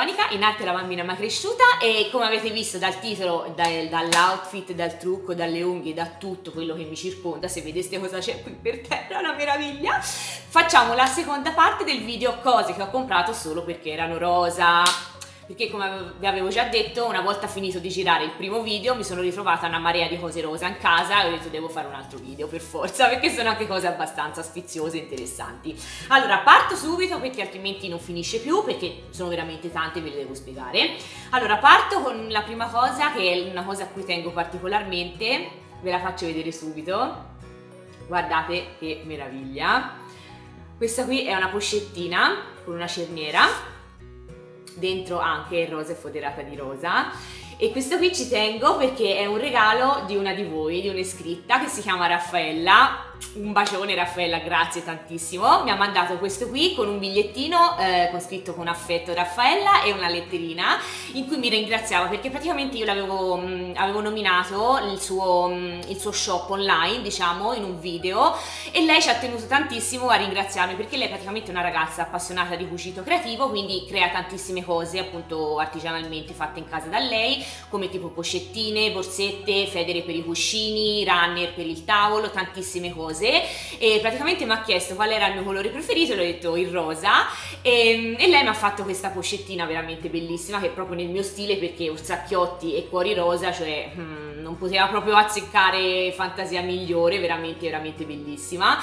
Veronica, in arte la bambina ma cresciuta, e come avete visto dal titolo, dall'outfit, dal trucco, dalle unghie, da tutto quello che mi circonda, se vedeste cosa c'è qui per terra, è una meraviglia, facciamo la seconda parte del video cose che ho comprato solo perché erano rosa. Perché come vi avevo già detto, una volta finito di girare il primo video mi sono ritrovata una marea di cose rosa in casa e ho detto devo fare un altro video per forza, perché sono anche cose abbastanza sfiziose e interessanti. Allora parto subito perché altrimenti non finisce più, perché sono veramente tante e ve le devo spiegare. Allora parto con la prima cosa, che è una cosa a cui tengo particolarmente, ve la faccio vedere subito. Guardate che meraviglia. Questa qui è una pochettina con una cerniera, dentro anche rosa e foderata di rosa, e questo qui ci tengo perché è un regalo di una di voi, di un'iscritta che si chiama Raffaella. Un bacione Raffaella, grazie tantissimo. Mi ha mandato questo qui con un bigliettino con scritto con affetto Raffaella e una letterina in cui mi ringraziava perché praticamente io avevo nominato il suo shop online, diciamo, in un video, e lei ci ha tenuto tantissimo a ringraziarmi perché lei è praticamente una ragazza appassionata di cucito creativo, quindi crea tantissime cose appunto artigianalmente fatte in casa da lei, come tipo pochettine, borsette, federe per i cuscini, runner per il tavolo, tantissime cose. E praticamente mi ha chiesto qual era il mio colore preferito, le ho detto il rosa, e lei mi ha fatto questa pochettina veramente bellissima che è proprio nel mio stile, perché orsacchiotti e cuori rosa, cioè non poteva proprio azzeccare fantasia migliore, veramente veramente bellissima.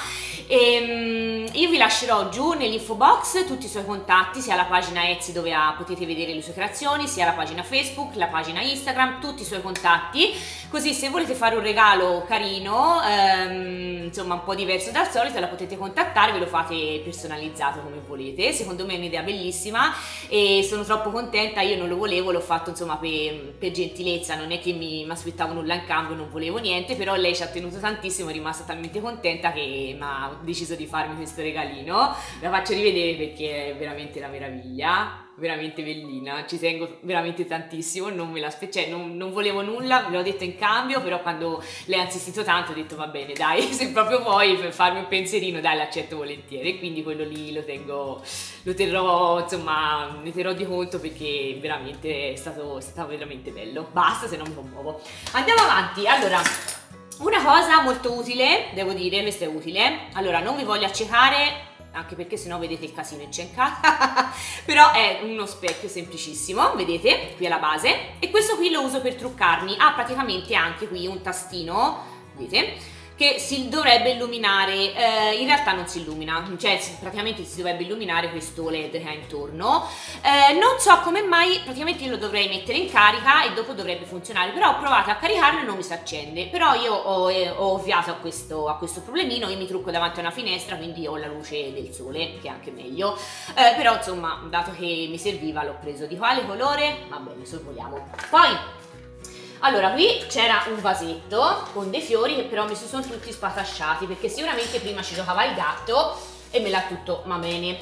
E io vi lascerò giù nell'info box tutti i suoi contatti, sia la pagina Etsy dove potete vedere le sue creazioni, sia la pagina Facebook, la pagina Instagram, tutti i suoi contatti, così se volete fare un regalo carino, insomma un po' diverso dal solito, la potete contattare, ve lo fate personalizzato come volete. Secondo me è un'idea bellissima e sono troppo contenta. Io non lo volevo, l'ho fatto insomma per gentilezza, non è che mi aspettavo nulla in cambio, non volevo niente, però lei ci ha tenuto tantissimo, è rimasta talmente contenta che mi ha deciso di farmi questo regalino. La faccio rivedere perché è veramente una meraviglia, veramente bellina, ci tengo veramente tantissimo, non me cioè, non volevo nulla, ve l'ho detto in cambio, però quando lei ha insistito tanto ho detto va bene dai, se proprio vuoi per farmi un pensierino dai, l'accetto volentieri, quindi quello lì lo terrò, insomma, ne terrò di conto perché veramente è stato veramente bello. Basta, se no mi commuovo. Andiamo avanti. Allora, una cosa molto utile, devo dire, questa è utile. Allora, non vi voglio accecare, anche perché sennò vedete il casino in casa, però è uno specchio semplicissimo, vedete, qui alla base, e questo qui lo uso per truccarmi. Ha praticamente anche qui un tastino, vedete, che si dovrebbe illuminare, in realtà non si illumina, cioè praticamente si dovrebbe illuminare questo LED che ha intorno. Non so come mai, praticamente io lo dovrei mettere in carica e dopo dovrebbe funzionare, però ho provato a caricarlo e non mi si accende, però io ho ovviato a questo problemino. Io mi trucco davanti a una finestra, quindi ho la luce del sole, che è anche meglio, però insomma, dato che mi serviva l'ho preso. Di quale colore? Va bene, sorvoliamo. Poi allora, qui c'era un vasetto con dei fiori che però mi si sono tutti spatasciati perché sicuramente prima ci giocava il gatto e me l'ha tutto, ma bene.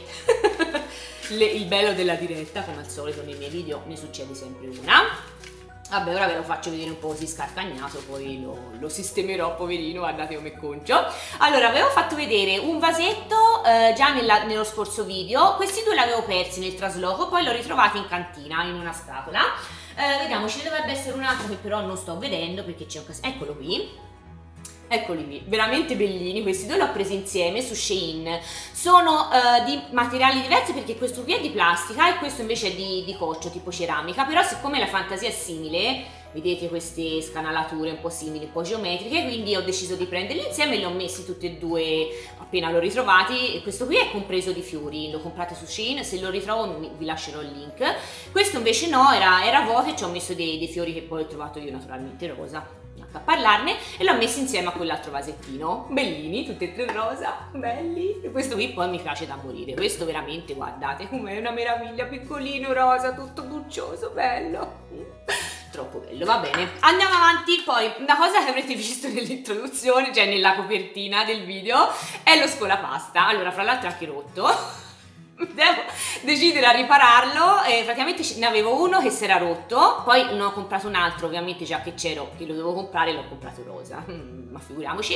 Il bello della diretta, come al solito nei miei video ne succede sempre una. Vabbè, ora ve lo faccio vedere un po' così scartagnato, poi lo sistemerò, poverino, guardate come concio. Allora, avevo fatto vedere un vasetto già nello scorso video, questi due li avevo persi nel trasloco, poi l'ho ritrovati in cantina, in una scatola. Vediamo, ce ne dovrebbe essere un altro che però non sto vedendo perché c'è un casino. Eccolo qui. Eccoli qui, veramente bellini, questi due li ho presi insieme su Shein, sono di materiali diversi perché questo qui è di plastica e questo invece è di coccio, tipo ceramica, però siccome la fantasia è simile, vedete queste scanalature un po' simili, un po' geometriche, quindi ho deciso di prenderli insieme e li ho messi tutti e due appena l'ho ritrovati. E questo qui è compreso di fiori, lo comprate su Shein, se lo ritrovo vi lascerò il link. Questo invece no, era vuoto e ci ho messo dei fiori che poi ho trovato io naturalmente rosa a parlarne, e l'ho messo insieme a quell'altro vasettino, bellini, tutti e tre rosa, belli. E questo qui poi mi piace da morire, questo veramente, guardate com'è una meraviglia, piccolino, rosa, tutto buccioso, bello, troppo bello. Va bene, andiamo avanti. Poi una cosa che avrete visto nell'introduzione, cioè nella copertina del video, è lo scolapasta. Allora, fra l'altro è anche rotto devo decidere a ripararlo e praticamente ne avevo uno che si era rotto, poi ne ho comprato un altro, ovviamente già che c'ero, che lo dovevo comprare, l'ho comprato rosa, ma figuriamoci,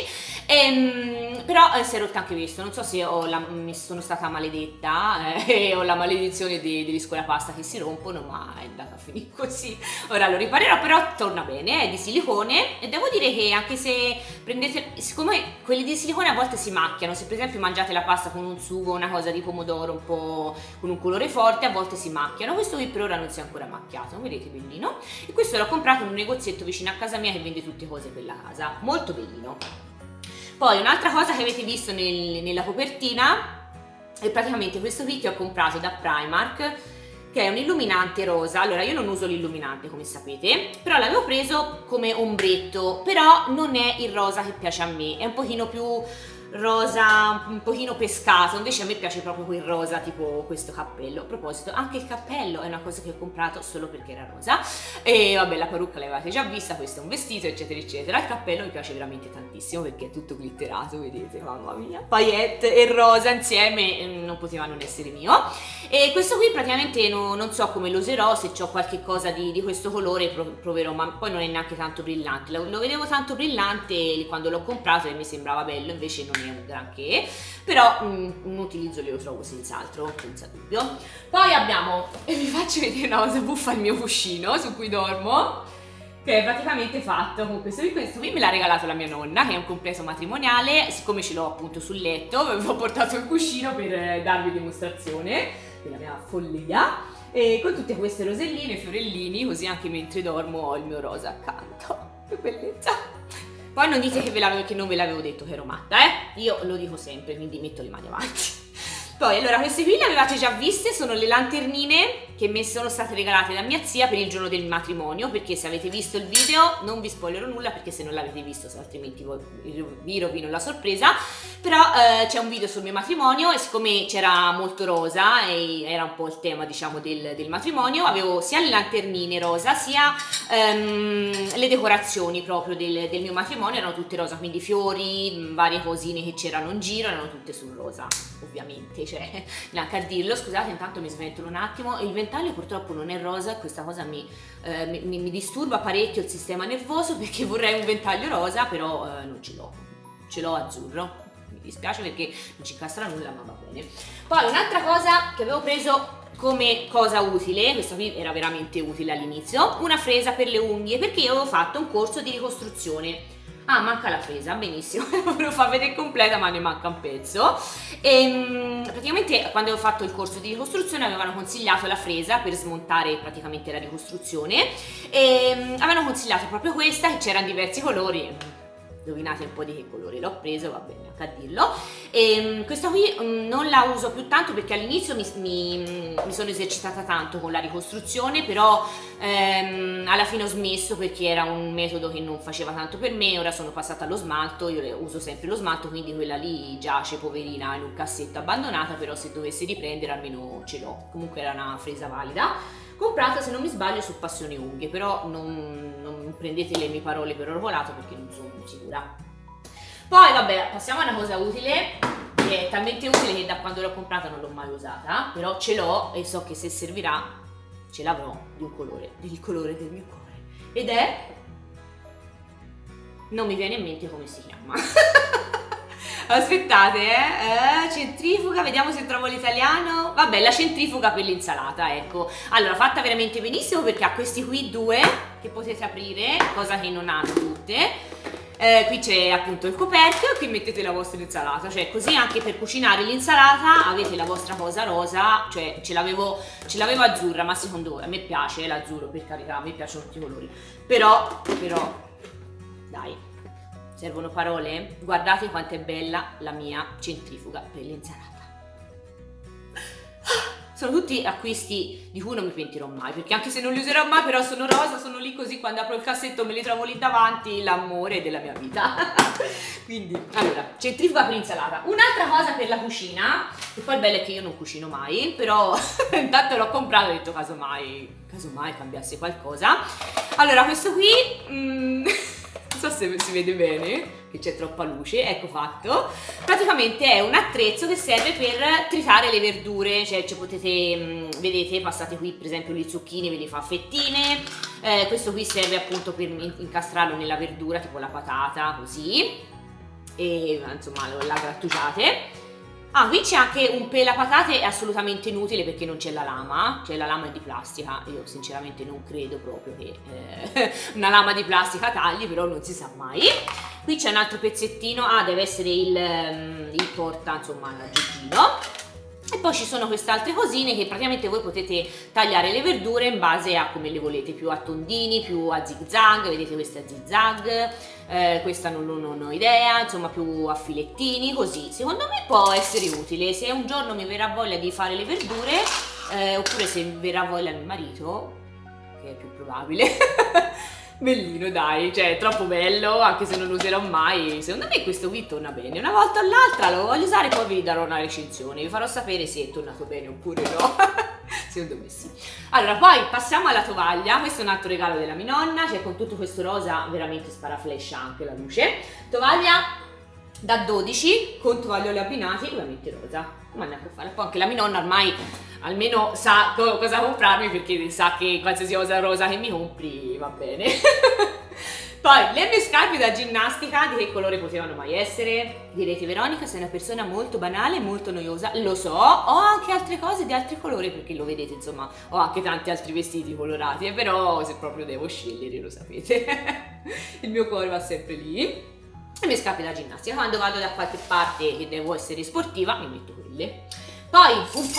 però si è rotto anche questo, non so se mi sono stata maledetta e ho la maledizione degli scolapasta che si rompono, ma è andata a finire così. Ora lo riparerò, però torna bene, è di silicone e devo dire che anche se prendete, siccome quelli di silicone a volte si macchiano, se per esempio mangiate la pasta con un sugo, una cosa di pomodoro un po' con un colore forte, a volte si macchiano. Questo qui per ora non si è ancora macchiato, vedete, bellino. E questo l'ho comprato in un negozietto vicino a casa mia che vende tutte cose per la casa, molto bellino. Poi un'altra cosa che avete visto nella copertina è praticamente questo qui che ho comprato da Primark, che è un illuminante rosa. Allora, io non uso l'illuminante come sapete, però l'avevo preso come ombretto, però non è il rosa che piace a me, è un pochino più rosa, un pochino pescato, invece a me piace proprio quel rosa, tipo questo cappello. A proposito, anche il cappello è una cosa che ho comprato solo perché era rosa, e vabbè, la parrucca l'avete già vista, questo è un vestito, eccetera eccetera. Il cappello mi piace veramente tantissimo perché è tutto glitterato, vedete, mamma mia, paillette e rosa insieme, non poteva non essere mio. E questo qui praticamente non so come lo userò, se ho qualche cosa di questo colore proverò, ma poi non è neanche tanto brillante, lo vedevo tanto brillante quando l'ho comprato e mi sembrava bello, invece non è un granché, però un utilizzo lo trovo senz'altro, senza dubbio. Poi abbiamo, e vi faccio vedere una cosa buffa, il mio cuscino su cui dormo, che è praticamente fatto con questo qui me l'ha regalato la mia nonna, che è un completo matrimoniale. Siccome ce l'ho appunto sul letto, avevo portato il cuscino per darvi dimostrazione della mia follia, e con tutte queste roselline, fiorellini, così anche mentre dormo ho il mio rosa accanto. Che bellezza! Poi non dite che non ve l'avevo detto che ero matta, io lo dico sempre, quindi metto le mani avanti. Poi, allora, queste qui le avevate già viste, sono le lanternine che mi sono state regalate da mia zia per il giorno del matrimonio, perché se avete visto il video, non vi spoilerò nulla, perché se non l'avete visto, altrimenti vi rovino la sorpresa, però c'è un video sul mio matrimonio e siccome c'era molto rosa e era un po' il tema, diciamo, del matrimonio, avevo sia le lanternine rosa, sia le decorazioni proprio del mio matrimonio, erano tutte rosa, quindi fiori, varie cosine che c'erano in giro, erano tutte sul rosa, ovviamente, cioè, neanche a dirlo. Scusate, intanto mi sventolo un attimo. Il ventaglio purtroppo non è rosa, questa cosa mi disturba parecchio il sistema nervoso, perché vorrei un ventaglio rosa, però non ce l'ho azzurro. Mi dispiace perché non ci incastra nulla, ma va bene. Poi un'altra cosa che avevo preso come cosa utile, questa qui era veramente utile all'inizio, una fresa per le unghie, perché io avevo fatto un corso di ricostruzione. Ah, manca la fresa, benissimo, ve lo fa vedere completa, ma ne manca un pezzo. E praticamente quando ho fatto il corso di ricostruzione avevano consigliato la fresa per smontare praticamente la ricostruzione, e avevano consigliato proprio questa, che c'erano diversi colori. Indovinate un po' di che colore l'ho preso, va bene anche a dirlo. E questa qui non la uso più tanto perché all'inizio mi sono esercitata tanto con la ricostruzione, però alla fine ho smesso perché era un metodo che non faceva tanto per me. Ora sono passata allo smalto, io uso sempre lo smalto, quindi quella lì giace poverina in un cassetto abbandonata, però se dovessi riprendere almeno ce l'ho. Comunque era una fresa valida, comprata se non mi sbaglio su Passione Unghie, però non prendete le mie parole per orvolato perché non sono sicura. Poi vabbè, passiamo a una cosa utile, che è talmente utile che da quando l'ho comprata non l'ho mai usata, però ce l'ho e so che se servirà ce l'avrò di un colore, del colore del mio cuore, ed è, non mi viene in mente come si chiama. Aspettate, centrifuga, vediamo se trovo l'italiano. Vabbè, la centrifuga per l'insalata, ecco. Allora, fatta veramente benissimo perché ha questi qui due che potete aprire, cosa che non hanno tutte. Qui c'è appunto il coperchio e qui mettete la vostra insalata, cioè così anche per cucinare l'insalata avete la vostra cosa rosa, cioè ce l'avevo azzurra, ma secondo a me piace l'azzurro, per carità, a me piacciono tutti i colori, però, dai. Servono parole? Guardate quanto è bella la mia centrifuga per l'insalata. Sono tutti acquisti di cui non mi pentirò mai, perché anche se non li userò mai, però sono rosa, sono lì così, quando apro il cassetto me li trovo lì davanti, l'amore della mia vita. Quindi, allora, centrifuga per l'insalata. Un'altra cosa per la cucina, e poi il bello è che io non cucino mai, però intanto l'ho comprato e ho detto casomai cambiasse qualcosa. Allora, questo qui... so se si vede bene, che c'è troppa luce, ecco fatto. Praticamente è un attrezzo che serve per tritare le verdure, cioè potete, vedete, passate qui per esempio le zucchine, ve li fa a fettine, questo qui serve appunto per incastrarlo nella verdura, tipo la patata, così, e insomma la grattugiate. Ah, qui c'è anche un pelapatate, è assolutamente inutile perché non c'è la lama, cioè la lama è di plastica, io sinceramente non credo proprio che una lama di plastica tagli, però non si sa mai. Qui c'è un altro pezzettino, deve essere il porta, insomma, l'aggeggino. E poi ci sono queste altre cosine che praticamente voi potete tagliare le verdure in base a come le volete, più a tondini, più a zig zag, vedete questa è a zig zag, questa non ho idea, insomma più a filettini, così. Secondo me può essere utile, se un giorno mi verrà voglia di fare le verdure, oppure se verrà voglia mio marito, che è più probabile. Bellino dai, cioè è troppo bello, anche se non lo userò mai, secondo me questo qui torna bene, una volta o l'altra lo voglio usare, poi vi darò una recensione, vi farò sapere se è tornato bene oppure no, secondo me sì. Allora poi passiamo alla tovaglia, questo è un altro regalo della mia nonna, cioè con tutto questo rosa veramente sparaflasha anche la luce, tovaglia da 12 con tovaglioli abbinati, ovviamente rosa, ma ne può fare, poi anche la mia nonna ormai almeno sa cosa comprarmi perché sa che qualsiasi cosa rosa che mi compri va bene. Poi le mie scarpe da ginnastica, di che colore potevano mai essere? Direte Veronica sei una persona molto banale, molto noiosa, lo so, ho anche altre cose di altri colori perché lo vedete insomma ho anche tanti altri vestiti colorati, però se proprio devo scegliere lo sapete, il mio cuore va sempre lì. Le mie scarpe da ginnastica, quando vado da qualche parte che devo essere sportiva mi metto quelle. Poi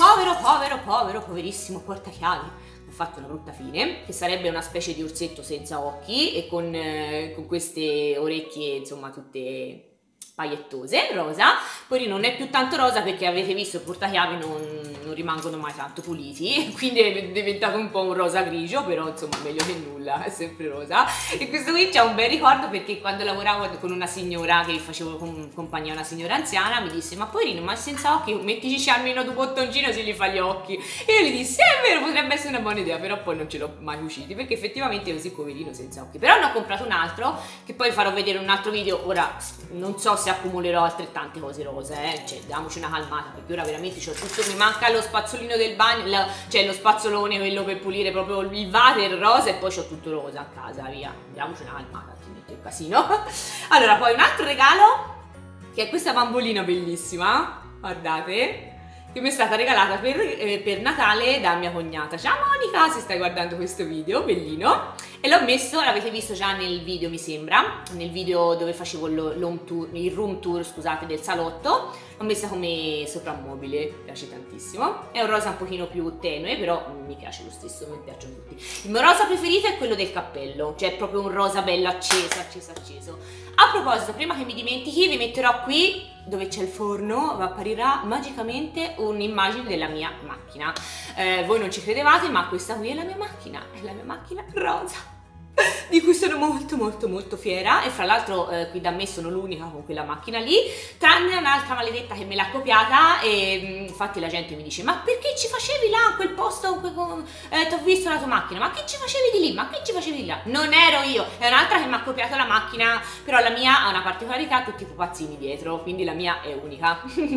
un poverissimo portachiavi, ho fatto una brutta fine, che sarebbe una specie di orsetto senza occhi e con queste orecchie insomma tutte pagliettose, rosa, poi non è più tanto rosa perché avete visto i portachiavi non rimangono mai tanto puliti, quindi è diventato un po' un rosa grigio, però insomma meglio che nulla, è sempre rosa. E questo qui c'è un bel ricordo perché quando lavoravo con una signora che facevo compagnia a una signora anziana mi disse ma poverino ma senza occhi mettici almeno due bottoncini se gli fa gli occhi, e io gli dissi è vero potrebbe essere una buona idea, però poi non ce l'ho mai cuciti perché effettivamente è così poverino senza occhi, però ne ho comprato un altro che poi farò vedere in un altro video, ora non so se accumulerò altrettante cose rosa, cioè diamoci una calmata perché ora veramente c'ho tutto, mi manca lo spazzolino del bagno, cioè lo spazzolone quello per pulire proprio il water rosa e poi c'ho tutto rosa a casa, via, diamoci una calmata altrimenti è un casino. Allora poi un altro regalo che è questa bambolina bellissima, guardate, che mi è stata regalata per Natale da mia cognata. Ciao Monica, se stai guardando questo video, bellino. E l'ho messo, l'avete visto già nel video mi sembra, nel video dove facevo il room tour, scusate, del salotto. L'ho messa come soprammobile, mi piace tantissimo. È un rosa un pochino più tenue, però mi piace lo stesso, mi piacciono tutti. Il mio rosa preferito è quello del cappello, cioè proprio un rosa bello acceso, acceso, acceso. A proposito, prima che mi dimentichi, vi metterò qui dove c'è il forno, apparirà magicamente un'immagine della mia macchina. Voi non ci credevate, ma questa qui è la mia macchina rosa, di cui sono molto fiera, e fra l'altro qui da me sono l'unica con quella macchina lì, tranne un'altra maledetta che me l'ha copiata, e infatti la gente mi dice ma perché ci facevi là a quel posto, ti ho visto la tua macchina, ma che ci facevi di lì, ma che ci facevi di là? Non ero io, è un'altra che mi ha copiato la macchina, però la mia ha una particolarità, tutti i pupazzini dietro, quindi la mia è unica.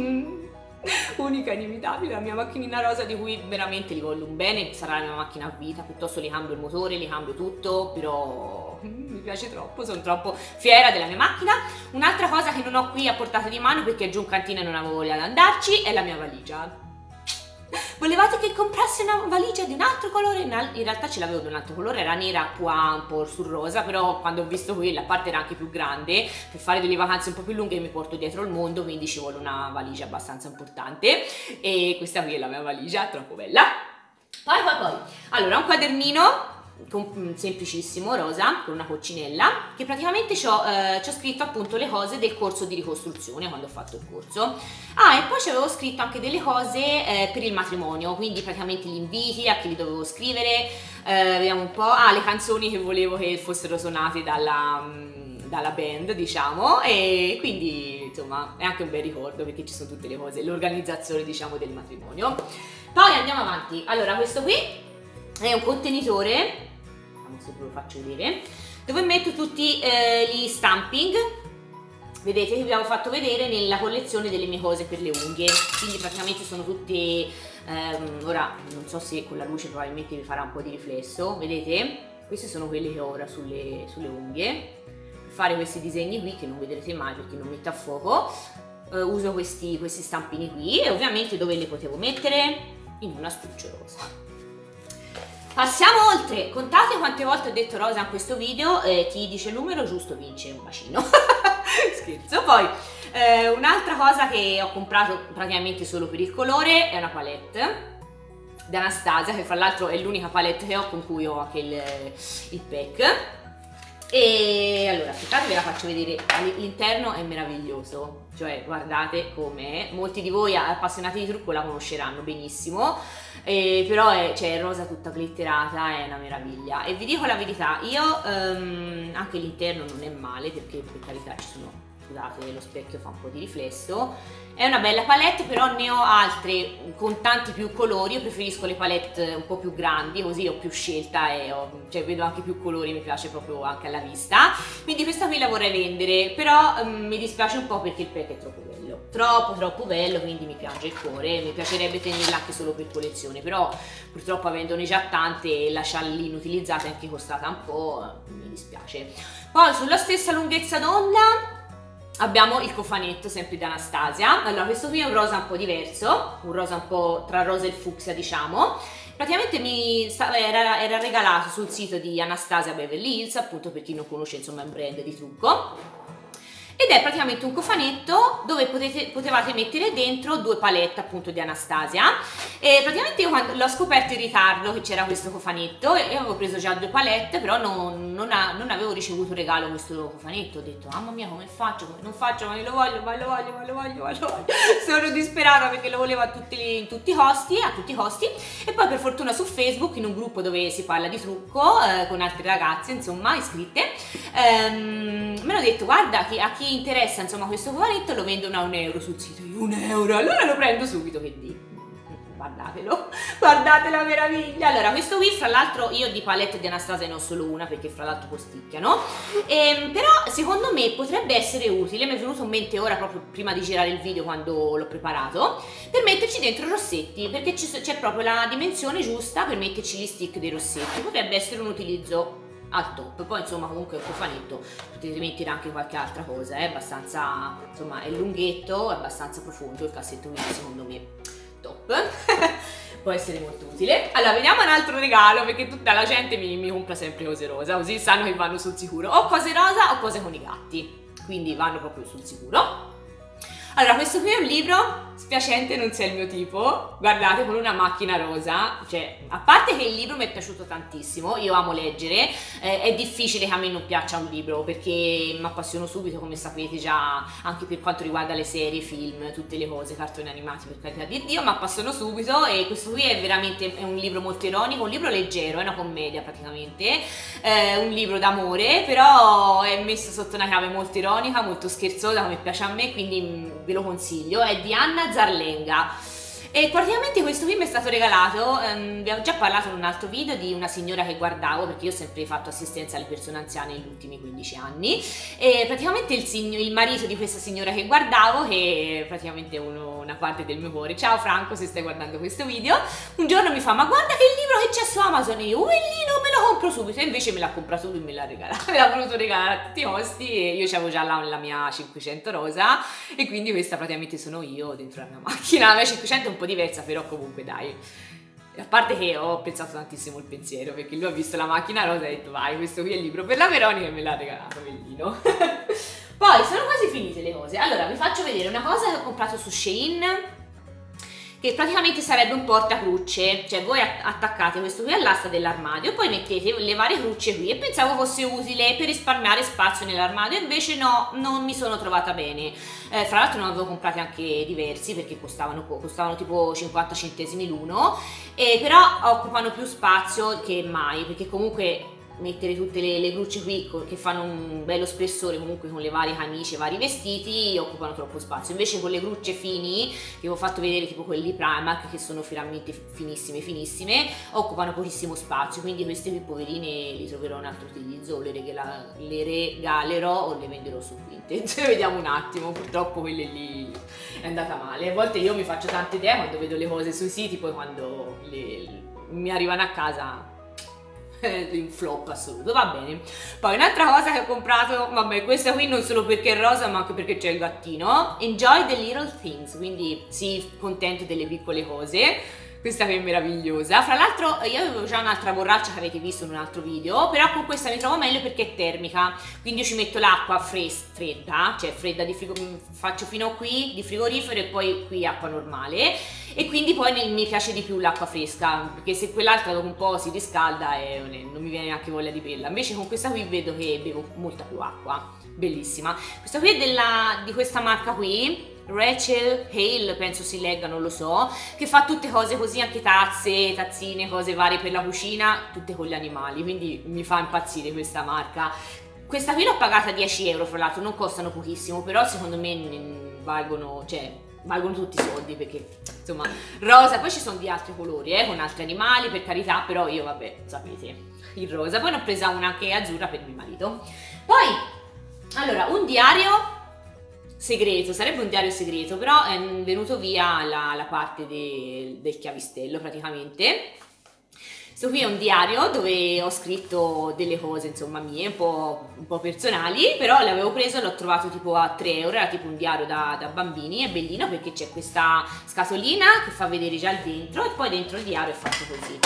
Unica, inimitabile, la mia macchinina rosa di cui veramente li voglio un bene, sarà la mia macchina a vita, piuttosto li cambio il motore, li cambio tutto, però mi piace troppo, sono troppo fiera della mia macchina. Un'altra cosa che non ho qui a portata di mano perché giù in cantina non avevo voglia di andarci è la mia valigia. Volevate che comprassi una valigia di un altro colore? In realtà ce l'avevo di un altro colore, era nera qua un po' sul rosa, però quando ho visto quella, a parte era anche più grande, per fare delle vacanze un po' più lunghe mi porto dietro il mondo, quindi ci vuole una valigia abbastanza importante, e questa qui è la mia valigia, troppo bella. Poi, allora un quadernino semplicissimo, rosa, con una coccinella, che praticamente ci ho scritto appunto le cose del corso di ricostruzione quando ho fatto il corso. E poi ci avevo scritto anche delle cose per il matrimonio, quindi praticamente gli inviti a chi li dovevo scrivere, vediamo un po', le canzoni che volevo che fossero suonate dalla band, diciamo, e quindi insomma è anche un bel ricordo perché ci sono tutte le cose, l'organizzazione diciamo del matrimonio. Poi andiamo avanti, allora questo qui è un contenitore, vediamo se ve lo faccio vedere, dove metto tutti gli stamping, vedete che vi avevo fatto vedere nella collezione delle mie cose per le unghie, quindi praticamente sono tutte, ora non so se con la luce probabilmente vi farà un po' di riflesso, vedete? Queste sono quelle che ho ora sulle unghie, per fare questi disegni qui che non vedrete mai perché non metto a fuoco, uso questi stampini qui e ovviamente dove le potevo mettere? In un astuccio rosa. Passiamo oltre, contate quante volte ho detto rosa in questo video, chi dice il numero giusto vince un bacino. Scherzo. Poi un'altra cosa che ho comprato praticamente solo per il colore è una palette di Anastasia, che fra l'altro è l'unica palette che ho con cui ho anche il pack. E allora aspettate, ve la faccio vedere, l'interno è meraviglioso, cioè guardate com'è, molti di voi appassionati di trucco la conosceranno benissimo, però c'è rosa tutta glitterata, è una meraviglia. E vi dico la verità, io anche l'interno non è male, perché per carità ci sono, scusate, lo specchio fa un po' di riflesso, è una bella palette, però ne ho altre con tanti più colori. Io preferisco le palette un po' più grandi, così ho più scelta e cioè, vedo anche più colori, mi piace proprio anche alla vista, quindi questa qui la vorrei vendere, però mi dispiace un po' perché il pack è troppo bello, troppo bello, quindi mi piange il cuore, mi piacerebbe tenerla anche solo per collezione, però purtroppo avendone già tante e lasciarla lì inutilizzata è anche costata un po', mi dispiace. Poi sulla stessa lunghezza d'onda abbiamo il cofanetto sempre di Anastasia. Allora questo qui è un rosa un po' diverso, un rosa un po' tra rosa e il fucsia diciamo. Praticamente era regalato sul sito di Anastasia Beverly Hills, appunto per chi non conosce, insomma è un brand di trucco. Ed è praticamente un cofanetto dove potevate mettere dentro due palette appunto di Anastasia. E praticamente io quando l'ho scoperto in ritardo che c'era questo cofanetto e avevo preso già due palette, però non avevo ricevuto regalo questo cofanetto. Ho detto mamma mia, come faccio, come non faccio, ma lo voglio. Sono disperata perché lo volevo a tutti i costi. E poi per fortuna su Facebook, in un gruppo dove si parla di trucco con altre ragazze insomma iscritte, me l'ho detto guarda che a chi interessa insomma questo cofanetto lo vendono a €1 sul sito. Io €1, allora lo prendo subito, che dico, guardatelo, guardate la meraviglia. Allora questo qui fra l'altro io di palette di Anastasia ne ho solo una perché fra l'altro costicchiano, però secondo me potrebbe essere utile, mi è venuto in mente ora proprio prima di girare il video quando l'ho preparato, per metterci dentro i rossetti, perché c'è proprio la dimensione giusta per metterci gli stick dei rossetti, potrebbe essere un utilizzo al top. Poi insomma comunque è un cofanetto, potete mettere anche qualche altra cosa, è abbastanza, insomma è lunghetto, è abbastanza profondo il cassetto, quindi secondo me top. Può essere molto utile. Allora vediamo un altro regalo, perché tutta la gente mi compra sempre cose rosa, così sanno che vanno sul sicuro, o cose rosa o cose con i gatti, quindi vanno proprio sul sicuro. Allora questo qui è un libro, spiacente non sia il mio tipo, guardate, con una macchina rosa, cioè a parte che il libro mi è piaciuto tantissimo, io amo leggere, è difficile che a me non piaccia un libro perché mi appassiono subito, come sapete già, anche per quanto riguarda le serie, film, tutte le cose, cartoni animati, per carità di Dio, mi appassiono subito. E questo qui è veramente un libro molto ironico, un libro leggero, è una commedia praticamente, un libro d'amore, però è messo sotto una chiave molto ironica, molto scherzosa, come piace a me, quindi ve lo consiglio. È di Anna Zarlenga e praticamente questo qui mi è stato regalato, vi ho già parlato in un altro video di una signora che guardavo, perché io ho sempre fatto assistenza alle persone anziane negli ultimi 15 anni, e praticamente il marito di questa signora che guardavo, che è praticamente una parte del mio cuore, ciao Franco se stai guardando questo video, un giorno mi fa ma guarda che libro che c'è su Amazon, e io non me lo compro subito, e invece me l'ha comprato lui, me l'ha regalato, me l'ha voluto regalare a tutti i costi, e io avevo già la mia 500 rosa e quindi questa praticamente sono io dentro la mia macchina. La mia 500 è un po' diversa, però comunque dai, a parte che ho pensato tantissimo il pensiero, perché lui ha visto la macchina rosa e ha detto vai, questo qui è il libro per la Veronica, e me l'ha regalato, bellino. Poi sono quasi finite le cose. Allora vi faccio vedere una cosa che ho comprato su Shein, che praticamente sarebbe un portacrucce, cioè voi attaccate questo qui all'asta dell'armadio, poi mettete le varie crucce qui, e pensavo fosse utile per risparmiare spazio nell'armadio, invece no, non mi sono trovata bene. Fra l'altro ne avevo comprati anche diversi perché costavano tipo 50 centesimi l'uno, però occupano più spazio che mai, perché comunque mettere tutte le grucce qui che fanno un bello spessore comunque con le varie camicie, vari vestiti, occupano troppo spazio. Invece con le grucce fini, che vi ho fatto vedere tipo quelli Primark, che sono veramente finissime finissime, occupano pochissimo spazio, quindi queste qui poverine li troverò un altro utilizzo, o le regalerò o le venderò su Vinted. Vediamo un attimo, purtroppo quelle lì è andata male. A volte io mi faccio tante idee quando vedo le cose sui siti, poi quando mi arrivano a casa in flop assoluto. Va bene. Poi un'altra cosa che ho comprato, vabbè, questa qui non solo perché è rosa ma anche perché c'è il gattino. Enjoy the little things, quindi sii contento delle piccole cose. Questa qui è meravigliosa. Fra l'altro io avevo già un'altra borraccia che avete visto in un altro video, però con questa mi trovo meglio perché è termica, quindi io ci metto l'acqua fredda, cioè fredda faccio fino a qui di frigorifero e poi qui acqua normale, e quindi poi mi piace di più l'acqua fresca, perché se quell'altra dopo un po' si riscalda e non mi viene neanche voglia di berla. Invece con questa qui vedo che bevo molta più acqua. Bellissima. Questa qui è di questa marca qui, Rachel Hale, penso si legga, non lo so, che fa tutte cose così, anche tazze, tazzine, cose varie per la cucina, tutte con gli animali, quindi mi fa impazzire questa marca. Questa qui l'ho pagata 10 euro, fra l'altro non costano pochissimo, però secondo me valgono tutti i soldi, perché insomma rosa, poi ci sono di altri colori con altri animali, per carità, però io vabbè, sapete, il rosa. Poi ne ho presa una anche azzurra per mio marito. Poi allora, un diario segreto, sarebbe un diario segreto, però è venuto via la parte del chiavistello praticamente. Questo qui è un diario dove ho scritto delle cose, insomma, mie, un po' personali, però l'avevo preso e l'ho trovato tipo a 3 euro, era tipo un diario da bambini, è bellino perché c'è questa scatolina che fa vedere già il dentro e poi dentro il diario è fatto così,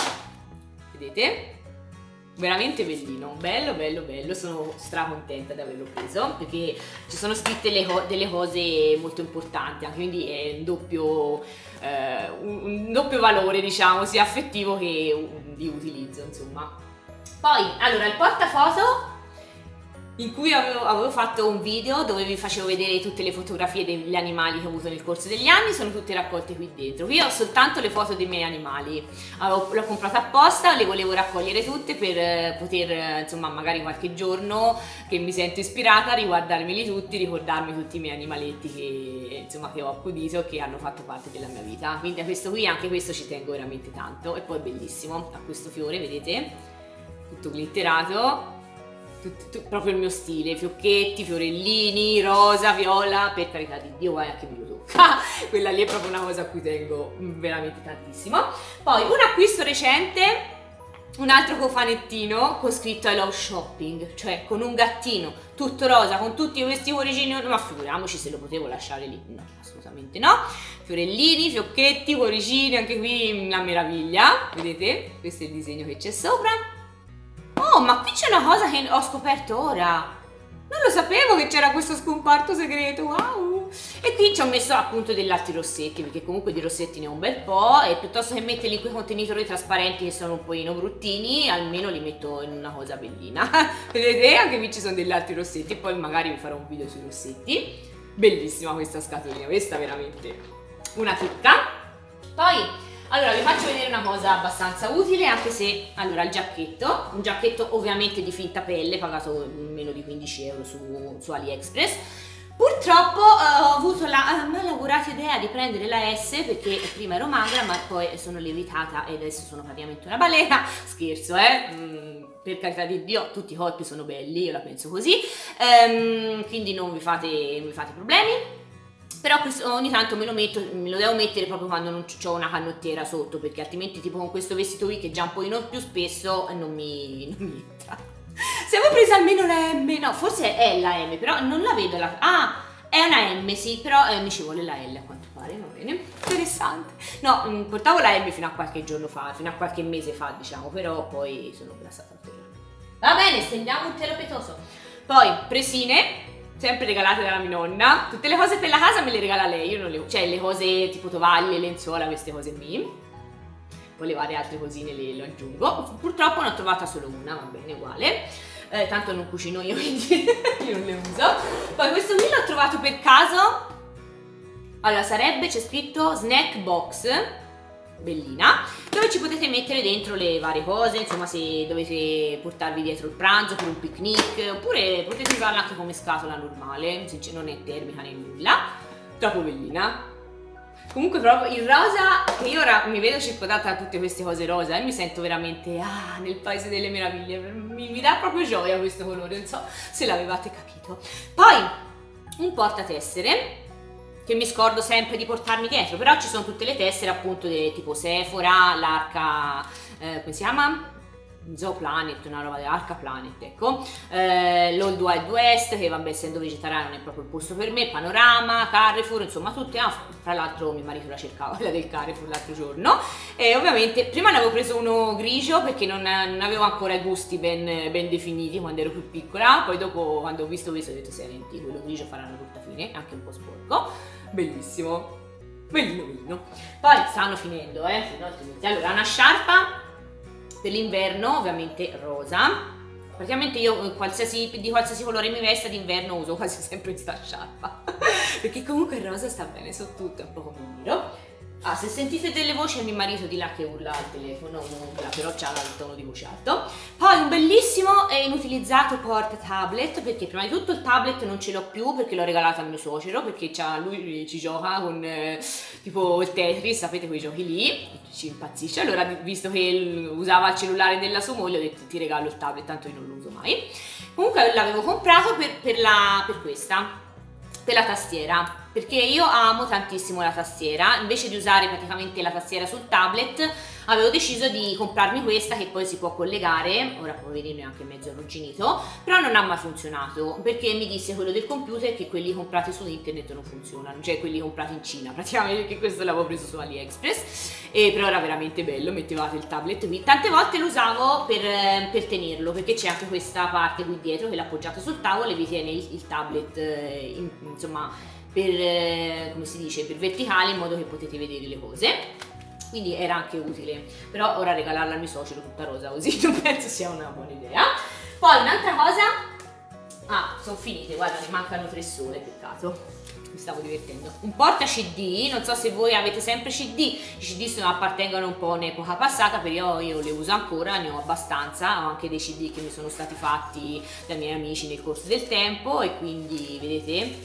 vedete? Veramente bellino, bello bello bello, sono stracontenta di averlo preso perché ci sono scritte delle cose molto importanti, anche quindi è un doppio valore, diciamo, sia affettivo che di utilizzo, insomma. Poi, allora, il portafoto in cui avevo fatto un video dove vi facevo vedere tutte le fotografie degli animali che ho avuto nel corso degli anni, sono tutte raccolte qui dentro. Qui ho soltanto le foto dei miei animali, l'ho comprata apposta, le volevo raccogliere tutte per poter, insomma, magari qualche giorno che mi sento ispirata, riguardarmeli tutti, ricordarmi tutti i miei animaletti che ho accudito, che hanno fatto parte della mia vita. Quindi a questo qui, anche questo ci tengo veramente tanto, e poi è bellissimo, ha questo fiore, vedete? Tutto glitterato. Proprio il mio stile, fiocchetti, fiorellini, rosa, viola, per carità di Dio, guarda che me lo tocca. Quella lì è proprio una cosa a cui tengo veramente tantissimo. Poi un acquisto recente, un altro cofanettino con scritto I love shopping, cioè con un gattino tutto rosa, con tutti questi cuoricini, ma figuriamoci se lo potevo lasciare lì, no, assolutamente no. Fiorellini, fiocchetti, cuoricini, anche qui una meraviglia, vedete? Questo è il disegno che c'è sopra. Oh, ma qui c'è una cosa che ho scoperto ora. Non lo sapevo che c'era questo scomparto segreto, wow! E qui ci ho messo appunto dei latte rossetti, perché comunque di rossetti ne ho un bel po', e piuttosto che metterli in quei contenitori trasparenti che sono un pochino bruttini, almeno li metto in una cosa bellina. Vedete? Anche qui ci sono dei latte rossetti, e poi magari vi farò un video sui rossetti. Bellissima questa scatolina, questa è veramente una chicca. Poi allora vi faccio vedere una cosa abbastanza utile, anche se, allora, il giacchetto, un giacchetto ovviamente di finta pelle, pagato meno di 15 euro su AliExpress. Purtroppo ho avuto la malaugurata idea di prendere la S, perché prima ero magra ma poi sono lievitata e adesso sono praticamente una balena. Scherzo, per carità di Dio, tutti i corpi sono belli, io la penso così, quindi non vi fate problemi. Però ogni tanto me lo devo mettere proprio quando non ho una canottiera sotto, perché altrimenti tipo con questo vestito qui che già un pochino più spesso non mi entra. Se avevo preso almeno la M, no, forse è la M, però non la vedo è una M, sì, però mi ci vuole la L a quanto pare, va bene, interessante. No, portavo la M fino a qualche giorno fa, fino a qualche mese fa, diciamo, però poi sono passata ulteriormente. Va bene, stendiamo un telo pietoso. Poi, presine, sempre regalate dalla mia nonna. Tutte le cose per la casa me le regala lei, io non le, cioè le cose tipo tovaglie, lenzuola, queste cose qui. Poi le varie altre cosine le aggiungo. Purtroppo ne ho trovata solo una, va bene, uguale. Tanto non cucino io, quindi io non le uso. Poi questo qui l'ho trovato per caso. Allora c'è scritto snack box. bellina, dove ci potete mettere dentro le varie cose, insomma se dovete portarvi dietro il pranzo per un picnic, oppure potete usarla anche come scatola normale, non è termica né nulla, troppo bellina. Comunque proprio il rosa, che io ora mi vedo circondata da tutte queste cose rosa e mi sento veramente nel paese delle meraviglie, mi dà proprio gioia questo colore, non so se l'avevate capito. Poi un portatessere, che mi scordo sempre di portarmi dietro, però ci sono tutte le tessere appunto tipo Sephora, l'Arca, come si chiama? Zooplanet, una roba dell'Arca Planet, ecco, l'Old Wild West, che vabbè essendo vegetariano non è proprio il posto per me, Panorama, Carrefour, insomma tutte, tra l'altro mio marito la cercava, quella del Carrefour l'altro giorno, e ovviamente prima ne avevo preso uno grigio perché non avevo ancora i gusti ben definiti quando ero più piccola, poi dopo quando ho visto questo ho detto senti, quello grigio faranno tutta fine, anche un po' sporco, bellissimo, bellino. Poi stanno finendo, allora una sciarpa per l'inverno, ovviamente rosa. Praticamente io di qualsiasi colore mi vesta d'inverno uso quasi sempre questa sciarpa perché comunque il rosa sta bene su tutto, è un po' come il nero. Se sentite delle voci è mio marito di là che urla al telefono, però c'ha il tono di voce alto. Poi un bellissimo e inutilizzato porta tablet, perché prima di tutto il tablet non ce l'ho più perché l'ho regalato al mio suocero, perché lui ci gioca con tipo il Tetris, sapete quei giochi lì, ci impazzisce. Allora visto che usava il cellulare della sua moglie ho detto ti regalo il tablet, tanto io non lo uso mai. Comunque l'avevo comprato per questa, per la tastiera, perché io amo tantissimo la tastiera. Invece di usare praticamente la tastiera sul tablet avevo deciso di comprarmi questa che poi si può collegare, ora poverino è anche mezzo arrugginito, però non ha mai funzionato perché mi disse quello del computer che quelli comprati su internet non funzionano, cioè quelli comprati in Cina praticamente, perché questo l'avevo preso su AliExpress, però era veramente bello, mettevate il tablet qui, tante volte lo usavo per tenerlo, perché c'è anche questa parte qui dietro che l'appoggiate sul tavolo e vi tiene il tablet insomma come si dice, per verticale, in modo che potete vedere le cose, quindi era anche utile. Però ora regalarla al mio suocero tutta rosa così non penso sia una buona idea. Poi un'altra cosa, sono finite, guarda, ne mancano 3 sole, peccato, mi stavo divertendo. Un porta CD, non so se voi avete sempre CD, i CD appartengono un po' a un'epoca passata, però io le uso ancora, ne ho abbastanza, ho anche dei CD che mi sono stati fatti dai miei amici nel corso del tempo e quindi vedete,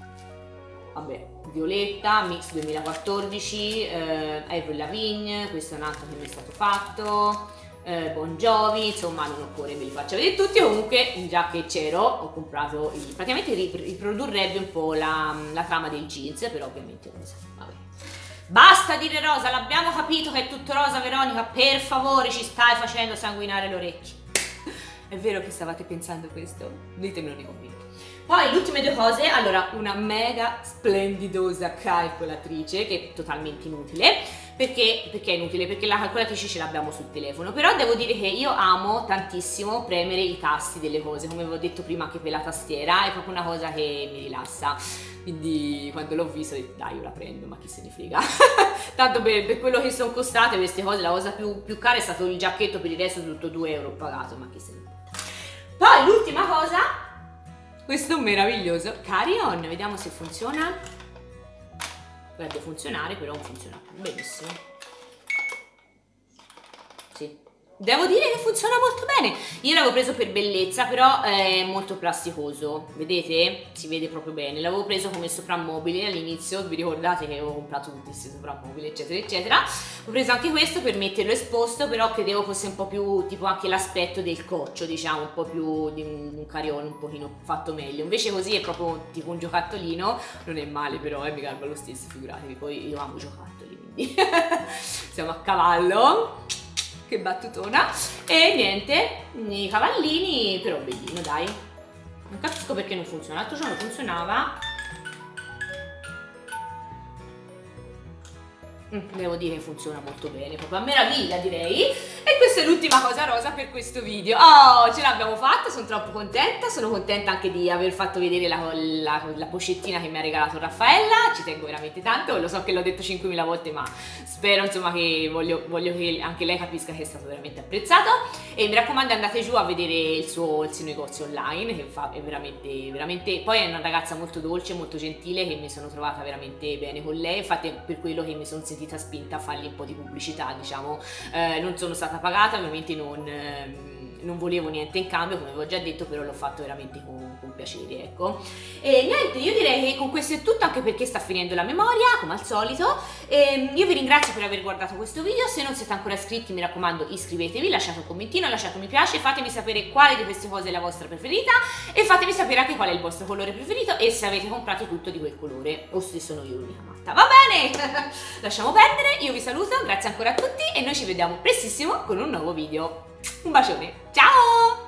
vabbè, Violetta, Mix 2014, Avril Lavigne, questo è un altro che mi è stato fatto, Bon Jovi, insomma non occorre ve li faccio vedere tutti. Comunque già che c'ero ho comprato, praticamente riprodurrebbe un po' la trama del jeans, però ovviamente rosa, vabbè. Basta dire rosa, l'abbiamo capito che è tutto rosa, Veronica, per favore, ci stai facendo sanguinare le orecchie. È vero che stavate pensando questo? Ditemelo nei commenti. Poi le ultime 2 cose, allora una mega splendidosa calcolatrice che è totalmente inutile, perché è inutile? Perché la calcolatrice ce l'abbiamo sul telefono, però devo dire che io amo tantissimo premere i tasti delle cose, come avevo detto prima anche per la tastiera, è proprio una cosa che mi rilassa, quindi quando l'ho visto ho detto dai io la prendo, ma chi se ne frega, tanto per quello che sono costate queste cose, la cosa più cara è stato il giacchetto, per il resto tutto 2 euro pagato, ma chi se ne importa. Poi l'ultima cosa, questo è un meraviglioso carry-on, vediamo se funziona. Dovrebbe funzionare, però non funziona benissimo. Sì. Devo dire che funziona molto bene. Io l'avevo preso per bellezza, però è molto plasticoso. Vedete? Si vede proprio bene. L'avevo preso come soprammobile all'inizio. Vi ricordate che avevo comprato tutti questi soprammobili, eccetera, eccetera. Ho preso anche questo per metterlo esposto, però credevo fosse un po' più tipo anche l'aspetto del coccio, diciamo, un po' più di un carry-on un pochino fatto meglio. Invece così è proprio tipo un giocattolino. Non è male, però mi garba lo stesso, figuratevi. Poi io amo giocattoli, quindi siamo a cavallo. Che battutona. E niente, i cavallini, però bellino, dai. Non capisco perché non funziona. L'altro giorno funzionava. Devo dire che funziona molto bene, proprio a meraviglia direi. E questa è l'ultima cosa rosa per questo video. Oh, ce l'abbiamo fatta, sono troppo contenta. Sono contenta anche di aver fatto vedere la pochettina che mi ha regalato Raffaella. Ci tengo veramente tanto, lo so che l'ho detto 5.000 volte, ma spero insomma che voglio che anche lei capisca che è stato veramente apprezzato. E mi raccomando, andate giù a vedere il suo negozio online, che è veramente, poi è una ragazza molto dolce, molto gentile, che mi sono trovata veramente bene con lei. Infatti è per quello che mi sono sentita sentita spinta a fargli un po' di pubblicità, diciamo. Non sono stata pagata, ovviamente non volevo niente in cambio, come avevo già detto, però l'ho fatto veramente con piacere, ecco. E niente, io direi che con questo è tutto, anche perché sta finendo la memoria, come al solito. Io vi ringrazio per aver guardato questo video. Se non siete ancora iscritti, mi raccomando, iscrivetevi, lasciate un commentino, lasciate un mi piace, fatemi sapere quale di queste cose è la vostra preferita e fatemi sapere anche qual è il vostro colore preferito e se avete comprato tutto di quel colore o se sono io l'unica matta. Va bene? Lasciamo perdere, io vi saluto, grazie ancora a tutti e noi ci vediamo prestissimo con un nuovo video. Un bacione, ciao!